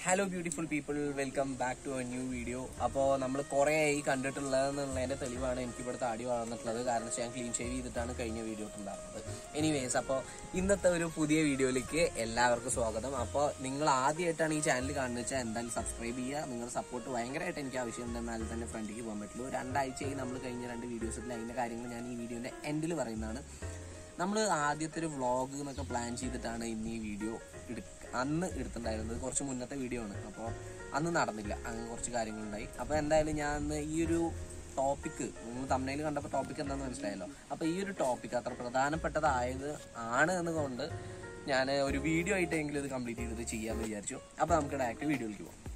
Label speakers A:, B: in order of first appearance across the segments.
A: Hello beautiful people, welcome back to a new video. അപ്പോൾ നമ്മൾ കുറേ ആയി കണ്ടിട്ടുള്ളതെന്നുള്ളതിൻ്റെ തെളിവാണ് എനിക്ക് ഇവിടെ താടി വളർന്നിട്ടുള്ളത്. കാരണം ഞാൻ ക്ലീൻ ഷേവ് ചെയ്തിട്ടാണ് കഴിഞ്ഞ വീഡിയോ ഉണ്ടായിരുന്നത്. എനിവേസ്, അപ്പോൾ ഇന്നത്തെ ഒരു പുതിയ വീഡിയോയിലേക്ക് എല്ലാവർക്കും സ്വാഗതം. അപ്പോൾ നിങ്ങൾ ആദ്യമായിട്ടാണ് ഈ ചാനൽ കാണുന്നത് വെച്ചാൽ എന്തായാലും സബ്സ്ക്രൈബ് ചെയ്യുക. നിങ്ങളുടെ സപ്പോർട്ട് ഭയങ്കരമായിട്ട് എനിക്ക് ആവശ്യമുണ്ട്. എന്നാലും തന്നെ ഫ്രണ്ടിലേക്ക് പോകാൻ പറ്റുള്ളൂ. 2 ആഴ്ചയായി നമ്മൾ കഴിഞ്ഞ 2 വീഡിയോസിൽ അതിൻ്റെ കാര്യങ്ങൾ ഞാൻ ഈ വീഡിയോൻ്റെ എൻഡിൽ പറയുന്നതാണ്. നമ്മൾ ആദ്യത്തെ ഒരു വ്ളോഗ് എന്നൊക്കെ പ്ലാൻ ചെയ്തിട്ടാണ് ഇന്ന് ഈ വീഡിയോ അന്ന് എടുത്തിട്ടുണ്ടായിരുന്നത്. കുറച്ച് മുന്നത്തെ വീഡിയോ ആണ്. അപ്പോൾ അന്ന് നടന്നില്ല, അങ്ങനെ കുറച്ച് കാര്യങ്ങളുണ്ടായി. അപ്പോൾ എന്തായാലും ഞാൻ ഈ ഒരു ടോപ്പിക്ക് നിങ്ങൾ തമിഴിൽ കണ്ടപ്പോൾ ടോപ്പിക്ക് എന്താണെന്ന് മനസ്സിലായല്ലോ. അപ്പോൾ ഈ ഒരു ടോപ്പിക്ക് അത്ര പ്രധാനപ്പെട്ടതായത് ആണ് എന്നുകൊണ്ട് ഞാൻ ഒരു വീഡിയോ ആയിട്ടെങ്കിലും ഇത് കംപ്ലീറ്റ് ചെയ്തിട്ട് ചെയ്യാമെന്ന് വിചാരിച്ചു. അപ്പോൾ നമുക്ക് ഡയറക്റ്റ് വീഡിയോയിലേക്ക് പോകാം.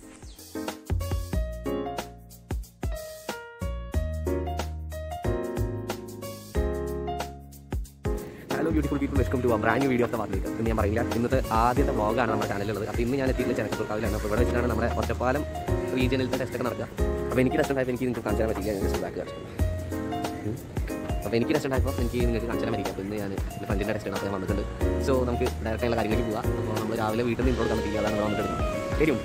A: Hello beautiful people, welcome to brand new video of the വാർഡിലേക്ക്. ഇന്ന് ഞാൻ പറയില്ല, ഇന്നത്തെ ആദ്യത്തെ വ്ളോഗാണ് നമ്മുടെ ചാനലിലുള്ളത്. അപ്പോൾ ഇന്ന് ഞാൻ എത്തിയിട്ടുള്ള ചെനക്കത്തൂർക്കാവിലാണ്. അപ്പോൾ ഇവിടെ വെച്ചിട്ടാണ് നമ്മുടെ ഒറ്റപ്പാലം റീജിയനിലത്തെ ടെസ്റ്റൊക്കെ നടക്കുക. അപ്പോൾ എനിക്ക് ടെസ്റ്റ് ഉണ്ടായപ്പോൾ എനിക്ക് നിങ്ങൾക്ക് കാണിച്ചു തരാൻ പറ്റില്ല. ഞാൻ ജസ്റ്റ് ബാക്ക് കാണിച്ചു. അപ്പോൾ എനിക്ക് ടെസ്റ്റ് ഉണ്ടായപ്പോൾ എനിക്ക് നിങ്ങൾക്ക് കാണിച്ചു തരാൻ പറ്റില്ല. അപ്പോൾ ഇന്ന് ഞാൻ എൻ്റെ ഫ്രണ്ടിൻ്റെ ടെസ്റ്റ് ആണ്. അപ്പോൾ ഞാൻ വന്നിട്ടുണ്ട്. സോ നമുക്ക് ഡയറക്റ്റായുള്ള കാര്യങ്ങളിലേക്ക് പോകാം. അപ്പോൾ നമ്മൾ രാവിലെ വീട്ടിൽ നിന്ന് ഇൻട്രോ കൊടുക്കാൻ പറ്റില്ല, അതാണ് നമ്മൾ വന്നിട്ട് വരും.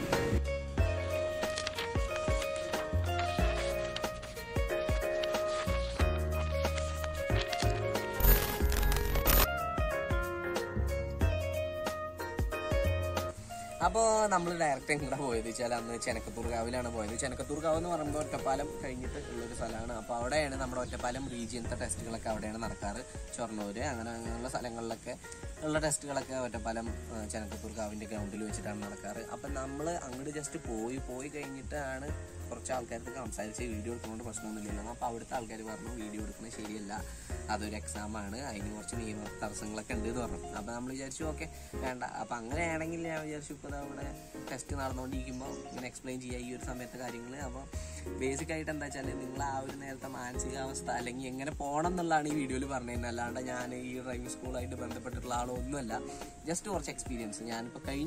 A: അപ്പോൾ നമ്മൾ ഡയറക്റ്റ് എങ്ങനെ പോയത് വെച്ചാൽ അന്ന് ചെനക്കത്തൂർക്കാവിലാണ് പോയത്. ചെനക്കത്തൂർക്കാവ് എന്ന് പറയുമ്പോൾ ഒറ്റപ്പാലം കഴിഞ്ഞിട്ട് ഉള്ളൊരു സ്ഥലമാണ്. അപ്പോൾ അവിടെയാണ് നമ്മുടെ ഒറ്റപ്പാലം റീജിയനത്തെ ടെസ്റ്റുകളൊക്കെ അവിടെയാണ് നടക്കാറ്. ഷൊർണൂർ അങ്ങനെയുള്ള സ്ഥലങ്ങളിലൊക്കെ ഉള്ള ടെസ്റ്റുകളൊക്കെ ഒറ്റപ്പാലം ചെനക്കത്തൂർക്കാവിൻ്റെ ഗ്രൗണ്ടിൽ വെച്ചിട്ടാണ് നടക്കാറ്. അപ്പം നമ്മൾ അങ്ങോട്ട് ജസ്റ്റ് പോയി കഴിഞ്ഞിട്ടാണ് കുറച്ച് ആൾക്കാർക്ക് സംസാരിച്ച് വീഡിയോ എടുക്കുന്നതുകൊണ്ട് പ്രശ്നമൊന്നുമില്ലല്ലോ. അപ്പോൾ അവിടുത്തെ ആൾക്കാർ പറഞ്ഞു വീഡിയോ എടുക്കുന്നത് ശരിയല്ല, അതൊരു എക്സാമാണ്, അതിന് കുറച്ച് നിയമ തടസ്സങ്ങളൊക്കെ ഉണ്ട് എന്ന് പറഞ്ഞു. അപ്പോൾ നമ്മൾ വിചാരിച്ചു ഓക്കെ വേണ്ട. അപ്പോൾ അങ്ങനെയാണെങ്കിൽ ഞാൻ വിചാരിച്ചു ഇപ്പോൾ അവിടെ ടെസ്റ്റ് നടന്നുകൊണ്ടിരിക്കുമ്പോൾ ഇങ്ങനെ എക്സ്പ്ലെയിൻ ചെയ്യുക ഈ ഒരു സമയത്തെ കാര്യങ്ങൾ. അപ്പോൾ ബേസിക്കായിട്ട് എന്താ വെച്ചാൽ നിങ്ങൾ ആ ഒരു നേരത്തെ മാനസികാവസ്ഥ അല്ലെങ്കിൽ എങ്ങനെ പോകണം എന്നുള്ളതാണ് ഈ വീഡിയോയിൽ പറഞ്ഞത്. അല്ലാണ്ട് ഞാൻ ഈ ഡ്രൈവിംഗ് സ്കൂളായിട്ട് ബന്ധപ്പെട്ടിട്ടുള്ള ആളൊന്നുമല്ല. ജസ്റ്റ് കുറച്ച് എക്സ്പീരിയൻസ്. ഞാനിപ്പോൾ കഴിഞ്ഞ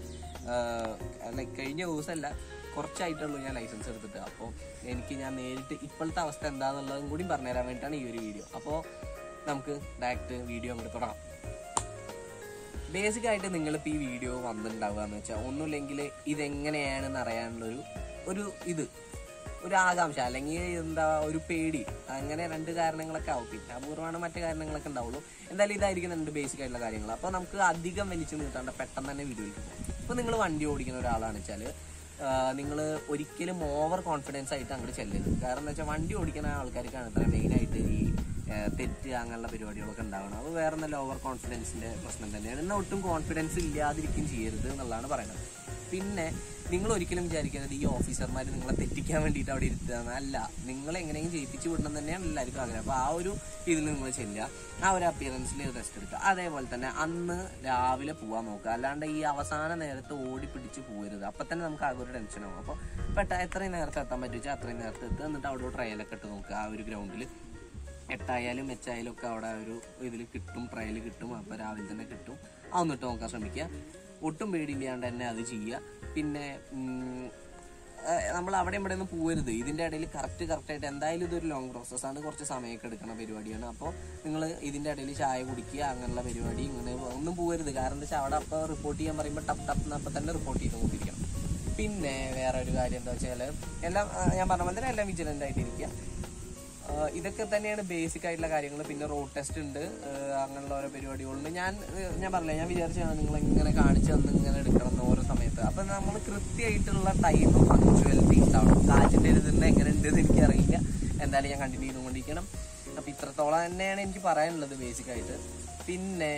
A: ദിവസമല്ല കുറച്ചായിട്ടുള്ളൂ ഞാൻ ലൈസൻസ് എടുത്തിട്ട്. അപ്പോൾ ഞാൻ നേരിട്ട് ഇപ്പോഴത്തെ അവസ്ഥ എന്താണെന്നുള്ളതും കൂടി പറഞ്ഞുതരാൻ വേണ്ടിയിട്ടാണ് ഈ ഒരു വീഡിയോ. അപ്പോൾ നമുക്ക് ഡയറക്റ്റ് വീഡിയോ അങ്ങോട്ട് തുടങ്ങാം. ബേസിക്കായിട്ട് നിങ്ങളിപ്പോൾ ഈ വീഡിയോ വന്നിട്ടുണ്ടാവുക എന്ന് വെച്ചാൽ ഒന്നുമില്ലെങ്കിൽ ഇതെങ്ങനെയാണെന്ന് അറിയാനുള്ളൊരു ഒരു ആകാംക്ഷ അല്ലെങ്കിൽ ഒരു പേടി, അങ്ങനെ 2 കാരണങ്ങളൊക്കെ ആവും. പിന്നെ അപൂർവമാണ് മറ്റു കാരണങ്ങളൊക്കെ ഉണ്ടാവുള്ളൂ. എന്തായാലും ഇതായിരിക്കും 2 ബേസിക് ആയിട്ടുള്ള കാര്യങ്ങൾ. അപ്പോൾ നമുക്ക് അധികം വലിച്ചു നീട്ടാണ്ട് പെട്ടെന്ന് തന്നെ വീഡിയോയിലേക്ക് പോകും. ഇപ്പോൾ നിങ്ങൾ വണ്ടി ഓടിക്കുന്ന ഒരാളാണെന്ന് വെച്ചാൽ നിങ്ങൾ ഒരിക്കലും ഓവർ കോൺഫിഡൻസ് ആയിട്ട് അങ്ങോട്ട് ചെല്ലരുത്. കാരണം എന്താ വെച്ചാൽ വണ്ടി ഓടിക്കുന്ന ആൾക്കാർക്കാണ് ഇത്ര മെയിനായിട്ട് ഈ തെറ്റ് അങ്ങനെയുള്ള പരിപാടികളൊക്കെ ഉണ്ടാവണം. അത് വേറെ നല്ല ഓവർ കോൺഫിഡൻസിൻ്റെ പ്രശ്നം തന്നെയാണ്. എന്നാൽ ഒട്ടും കോൺഫിഡൻസ് ഇല്ലാതിരിക്കും ചെയ്യരുത് എന്നുള്ളതാണ് പറയുന്നത്. പിന്നെ നിങ്ങൾ ഒരിക്കലും വിചാരിക്കരുത് ഈ ഓഫീസർമാർ നിങ്ങളെ തെറ്റിക്കാൻ വേണ്ടിയിട്ട് അവിടെ ഇരുത്തുകയാണ്. അല്ല, നിങ്ങളെ എങ്ങനെയും ജയിപ്പിച്ച് വിടണം തന്നെയാണ് എല്ലാവർക്കും ആഗ്രഹം. അപ്പോൾ ആ ഒരു ഇതിൽ നിങ്ങൾ ചെല്ലുക, ആ ഒരു അപ്പിയറൻസിൽ ടെസ്റ്റ് എടുക്കുക. അതേപോലെ തന്നെ അന്ന് രാവിലെ പോകാൻ നോക്കുക. അല്ലാണ്ട് ഈ അവസാന നേരത്ത് ഓടി പിടിച്ച് പോകരുത്. അപ്പം തന്നെ നമുക്ക് ആകെ ഒരു ടെൻഷനാവും. അപ്പോൾ എത്രയും നേരത്തെ എത്താൻ പറ്റുവെച്ചാൽ അത്രയും നേരത്തെ എത്തുക. എന്നിട്ട് അവിടെ ട്രയലൊക്കെ ഇട്ട് നോക്കുക. ആ ഒരു ഗ്രൗണ്ടിൽ 8 ആയാലും 8 ആയാലും ഒക്കെ അവിടെ ഒരു ഇതിൽ കിട്ടും, ട്രയൽ കിട്ടും. അപ്പോൾ രാവിലെ തന്നെ കിട്ടും. അതൊന്നിട്ട് നോക്കാൻ ശ്രമിക്കുക. ഒട്ടും പേടിയില്ലാണ്ട് തന്നെ അത് ചെയ്യുക. പിന്നെ നമ്മൾ അവിടെ ഇവിടെ ഒന്നും പോകരുത്. ഇതിൻ്റെ ഇടയിൽ കറക്റ്റായിട്ട് എന്തായാലും ഇതൊരു ലോങ് പ്രോസസ്സാണ്, കുറച്ച് സമയമൊക്കെ എടുക്കുന്ന പരിപാടിയാണ്. അപ്പോൾ നിങ്ങൾ ഇതിൻ്റെ ഇടയിൽ ചായ കുടിക്കുക, അങ്ങനെയുള്ള പരിപാടി ഇങ്ങനെ ഒന്നും പോകരുത്. കാരണം എന്താ വെച്ചാൽ അവിടെ അപ്പോൾ റിപ്പോർട്ട് ചെയ്യാൻ പറയുമ്പോൾ ടപ്പ് എന്നപ്പോൾ തന്നെ റിപ്പോർട്ട് ചെയ്ത് നോക്കിയിരിക്കണം. പിന്നെ വേറെ ഒരു കാര്യം എന്താ വെച്ചാൽ എല്ലാം ഞാൻ പറഞ്ഞ പോലെ തന്നെ എല്ലാം വിജിലൻ്റ് ആയിട്ടിരിക്കുക. ഇതൊക്കെ തന്നെയാണ് ബേസിക് ആയിട്ടുള്ള കാര്യങ്ങൾ. പിന്നെ റോഡ് ടെസ്റ്റ് ഉണ്ട്, അങ്ങനെയുള്ള ഓരോ പരിപാടികളുണ്ട്. ഞാൻ പറഞ്ഞില്ല, ഞാൻ വിചാരിച്ചാണ് നിങ്ങൾ ഇങ്ങനെ കാണിച്ചു തന്ന് ഇങ്ങനെ എടുക്കണം എന്ന് ഓരോ സമയത്ത്. അപ്പം നമ്മൾ കൃത്യമായിട്ടുള്ള ടൈമും പങ്ക്ച്വാലിറ്റി ഉണ്ടാവണം. കാറ്റിൻ്റെ ഇതിൻ്റെ എങ്ങനെ ഉണ്ടെന്ന് എനിക്കറിയില്ല. എന്തായാലും ഞാൻ കണ്ടിന്യൂ ചെയ്തുകൊണ്ടിരിക്കണം. അപ്പം ഇത്രത്തോളം തന്നെയാണ് എനിക്ക് പറയാനുള്ളത് ബേസിക്കായിട്ട്. പിന്നെ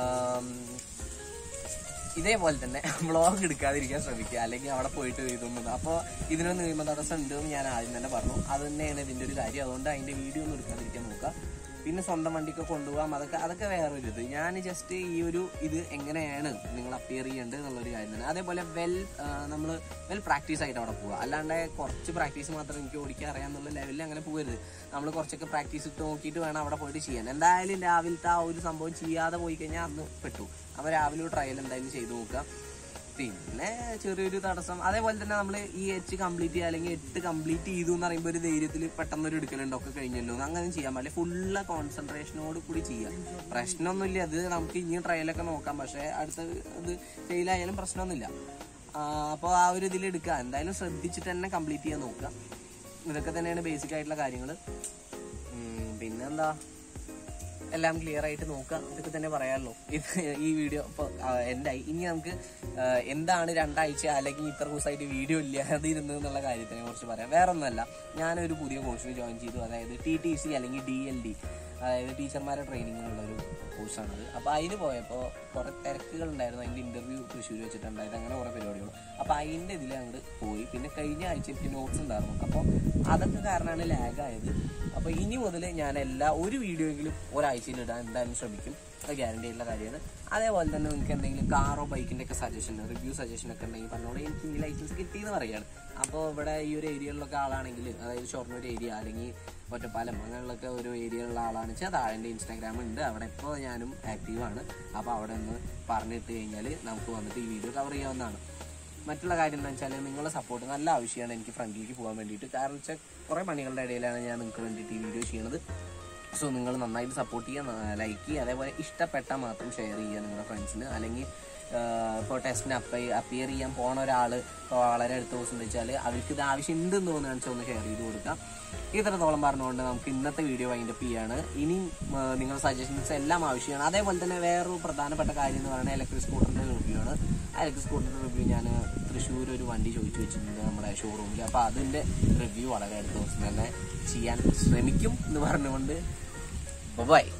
A: ഇതേപോലെ തന്നെ വ്ളോഗ് എടുക്കാതിരിക്കാൻ ശ്രമിക്കുക, അല്ലെങ്കിൽ അവിടെ പോയിട്ട് ഇതൊന്നും. അപ്പോൾ ഇതിനൊന്നും നിയമ തടസ്സം ഉണ്ടെന്ന് ഞാൻ ആദ്യം തന്നെ പറഞ്ഞു. അത് തന്നെയാണ് ഇതിൻ്റെ ഒരു കാര്യം. അതുകൊണ്ട് അതിൻ്റെ വീഡിയോ ഒന്നും എടുക്കാതിരിക്കാൻ നോക്കുക. പിന്നെ സ്വന്തം വണ്ടിക്ക് കൊണ്ടുപോകാം, അതൊക്കെ വേറൊരു ഇത്. ഞാൻ ജസ്റ്റ് ഈ ഒരു ഇത് എങ്ങനെയാണ് നിങ്ങൾ അപ്പിയർ ചെയ്യേണ്ടത് എന്നുള്ളൊരു കാര്യം തന്നെ. അതേപോലെ നമ്മൾ പ്രാക്ടീസ് ആയിട്ട് അവിടെ പോവുക. അല്ലാണ്ട് കുറച്ച് പ്രാക്ടീസ് മാത്രം എനിക്ക് ഓടിക്കാൻ അറിയാമെന്നുള്ള ലെവലിൽ അങ്ങനെ പോകരുത്. നമ്മൾ കുറച്ചൊക്കെ പ്രാക്ടീസ് ഇട്ട് നോക്കിയിട്ട് വേണം അവിടെ പോയിട്ട് ചെയ്യാൻ. എന്തായാലും രാവിലത്തെ ആ ഒരു സംഭവം ചെയ്യാതെ പോയി കഴിഞ്ഞാൽ അന്ന് പെട്ടു. അപ്പോൾ രാവിലെ ഒരു ട്രയൽ എന്തായാലും ചെയ്ത് നോക്കുക. പിന്നെ ചെറിയൊരു തടസ്സം. അതേപോലെ തന്നെ നമ്മൾ ഈ 8 കംപ്ലീറ്റ് ചെയ്യുക അല്ലെങ്കിൽ 8 കംപ്ലീറ്റ് ചെയ്തു എന്ന് പറയുമ്പോൾ ഒരു ധൈര്യത്തിൽ പെട്ടെന്നൊരു എടുക്കലുണ്ടൊക്കെ കഴിഞ്ഞല്ലോ, അങ്ങനെ ചെയ്യാൻ പാടില്ല. ഫുള്ള് കോൺസെൻട്രേഷനോട് കൂടി ചെയ്യുക. പ്രശ്നമൊന്നുമില്ല, അത് നമുക്ക് ഇനിയും ട്രയലൊക്കെ നോക്കാം. പക്ഷേ അടുത്ത ഇത് ഫെയിലായാലും പ്രശ്നമൊന്നുമില്ല. അപ്പോൾ ആ ഒരു ഇതിൽ എടുക്കുക. എന്തായാലും ശ്രദ്ധിച്ചിട്ട് തന്നെ കംപ്ലീറ്റ് ചെയ്യാൻ നോക്കുക. ഇതൊക്കെ തന്നെയാണ് ബേസിക് ആയിട്ടുള്ള കാര്യങ്ങൾ. പിന്നെന്താ, എല്ലാം ക്ലിയർ ആയിട്ട് നോക്കുക. ഇതൊക്കെ തന്നെ പറയാമല്ലോ. ഇത് ഈ വീഡിയോ ഇപ്പോൾ എന്തായി. ഇനി നമുക്ക് എന്താണ് 2 ആഴ്ച അല്ലെങ്കിൽ ഇത്ര ദിവസമായിട്ട് വീഡിയോ ഇല്ലാതിരുന്നത് എന്നുള്ള കാര്യത്തിനെ കുറിച്ച് പറയാം. വേറെ ഒന്നുമല്ല, ഞാനൊരു പുതിയ കോഴ്സിന് ജോയിൻ ചെയ്തു. അതായത് TTC അല്ലെങ്കിൽ DLD, അതായത് ടീച്ചർമാരുടെ ട്രെയിനിങ്ങിനുള്ളൊരു കോഴ്സാണത്. അപ്പോൾ അതിന് പോയപ്പോൾ കുറേ തിരക്കുകൾ ഉണ്ടായിരുന്നു. അതിൻ്റെ ഇൻ്റർവ്യൂ തൃശ്ശൂർ വെച്ചിട്ടുണ്ടായത്, അങ്ങനെ കുറേ പരിപാടികൾ. അപ്പോൾ അതിൻ്റെ ഇതിൽ അങ്ങോട്ട് പോയി. പിന്നെ കഴിഞ്ഞ ആഴ്ച എനിക്ക് നോട്ട്സ് ഉണ്ടായിരുന്നു. അപ്പോൾ അതൊക്കെ കാരണമാണ് ലാഗായത്. അപ്പോൾ ഇനി മുതൽ ഞാൻ ഒരു വീഡിയോയെങ്കിലും ഒരാഴ്ചയിൽ ഇടാൻ എന്തായാലും ശ്രമിക്കും. അത് ഗ്യാരണ്ടി ആയിട്ടുള്ള കാര്യമാണ്. അതേപോലെ തന്നെ നിങ്ങൾക്ക് എന്തെങ്കിലും കാറോ ബൈക്കിൻ്റെ ഒക്കെ റിവ്യൂ സജഷനൊക്കെ ഉണ്ടെങ്കിൽ പറഞ്ഞോളൂ. എനിക്ക് ഈ ലൈസൻസ് കിട്ടിയെന്ന് പറയുകയാണ്. അപ്പോൾ ഇവിടെ ഈ ഒരു ഏരിയയിലൊക്കെ ആളാണെങ്കിൽ, അതായത് ഷൊർണൂർ ഏരിയ അല്ലെങ്കിൽ ഒറ്റപ്പാലം അങ്ങനെയുള്ളൊക്കെ ഒരു ഏരിയയിലുള്ള ആളാണെന്ന് വെച്ചാൽ താഴെ എൻ്റെ ഇൻസ്റ്റാഗ്രാം ഉണ്ട്. അവിടെ ഇപ്പോൾ ഞാനും ആക്റ്റീവാണ്. അപ്പോൾ അവിടെ ഒന്ന് പറഞ്ഞിട്ട് കഴിഞ്ഞാൽ നമുക്ക് വന്നിട്ട് ഈ വീഡിയോ കവർ ചെയ്യാവുന്നതാണ്. മറ്റുള്ള കാര്യം എന്താ വെച്ചാൽ നിങ്ങളുടെ സപ്പോർട്ട് നല്ല ആവശ്യമാണ് എനിക്ക് ഫ്രണ്ടിലേക്ക് പോകാൻ വേണ്ടിയിട്ട്. കാരണം വെച്ചാൽ കുറേ പണികളുടെ ഇടയിലാണ് ഞാൻ നിങ്ങൾക്ക് വേണ്ടിയിട്ട് ഈ വീഡിയോ ചെയ്യുന്നത്. സോ നിങ്ങൾ നന്നായിട്ട് സപ്പോർട്ട് ചെയ്യുക, ലൈക്ക് ചെയ്യുക, അതേപോലെ ഇഷ്ടപ്പെട്ടാൽ മാത്രം ഷെയർ ചെയ്യുക നിങ്ങളുടെ ഫ്രണ്ട്സിന്. അല്ലെങ്കിൽ ഇപ്പോൾ ടെസ്റ്റിന് അപ്പിയർ ചെയ്യാൻ പോണ ഒരാൾ വളരെ അടുത്ത ദിവസം വെച്ചാൽ അവർക്ക് ഇത് ആവശ്യം ഉണ്ടെന്ന് തോന്നുകയാണെന്ന് വെച്ചാൽ ഒന്ന് ഷെയർ ചെയ്ത് കൊടുക്കാം. ഇത്രത്തോളം പറഞ്ഞുകൊണ്ട് നമുക്ക് ഇന്നത്തെ വീഡിയോ വൈൻഡപ്പ് ചെയ്യാണ്. ഇനി നിങ്ങളുടെ സജഷൻസ് എല്ലാം ആവശ്യമാണ്. അതേപോലെ തന്നെ വേറൊരു പ്രധാനപ്പെട്ട കാര്യം എന്ന് പറയുന്നത് ഇലക്ട്രിക് സ്കൂട്ടറിൻ്റെ റിവ്യൂ ആണ്. ആ ഇലക്ട്രിക് സ്കൂട്ടറിൻ്റെ റിവ്യൂ ഞാൻ തൃശ്ശൂർ ഒരു വണ്ടി ചോദിച്ചു വെച്ചിട്ടുണ്ട് നമ്മുടെ ഷോറൂമിൽ. അപ്പോൾ അതിൻ്റെ റിവ്യൂ വളരെ അടുത്ത ദിവസം തന്നെ ചെയ്യാൻ ശ്രമിക്കും എന്ന് പറഞ്ഞുകൊണ്ട് ബൈ.